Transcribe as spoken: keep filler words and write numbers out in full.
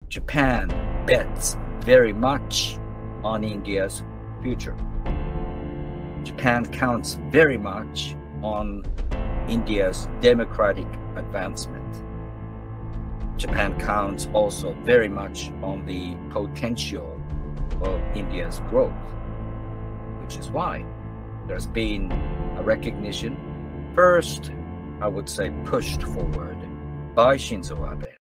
Japan bets very much on India's future. Japan counts very much on India's democratic advancement. Japan counts also very much on the potential of India's growth, which is why there's been a recognition, first, I would say, pushed forward by Shinzo Abe,